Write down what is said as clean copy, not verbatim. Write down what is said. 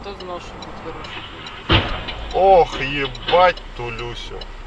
кто знал, что будет хороший день? Ох, ебать ту Люсю.